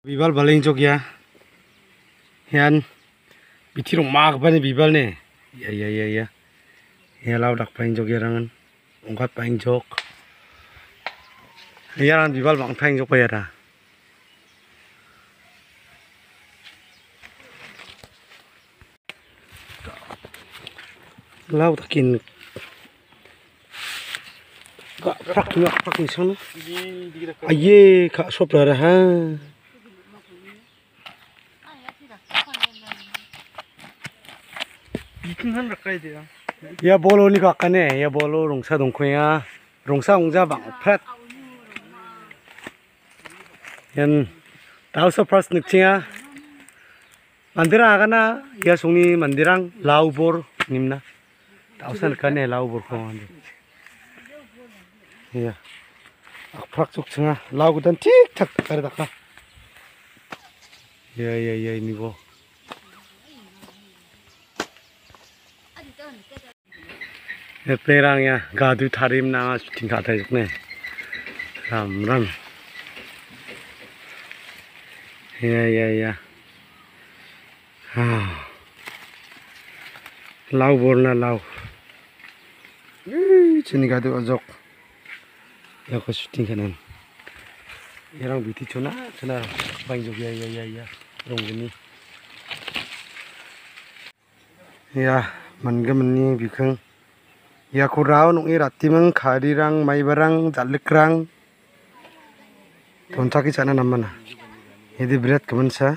Bibal baling jogya, hian bitirong mak bani bibal ne, ya, ya lau dak paling jogya rangan, ongkat paling jog, ya ran bibal bang paling jog ya ra, lau takin, gak prak ni sana, aye kak sopra ra ha. Ya bolo ni kakane, ya bolo rongsa dongkoya, rongsa ongja bang prat. Yan tahu surprise nukciya. Mandira kana ya sungi mandirang laubor nimna. Tahu san kane laubor ko ande. Ya. Prak cuk cenga lau dan tik tak kada ka. Ya ini bo. Perangnya gadu tarim na tingkat aja nih. Ram. Ya. Lau borna lau. Sini gadu ojok. Ya ko syuting kanan. Yang biti cuna bang jog ya. Rong gini. Ya, mani bikang. Ya kurau nung irati mang kharirang maibarang jalikrang tontaki chana namana ini berat kemensa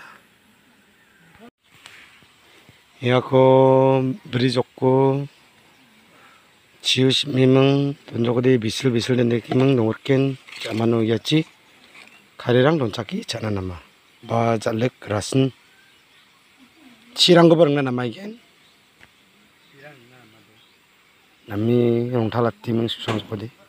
ya ko beri jokko cius memang tonjoko de bisul dan dekimang nongorken jamano yaci kharirang tontaki chana nama ba jalek rasen cirang ko bareng nama igen nami yang talat timang susang sepodi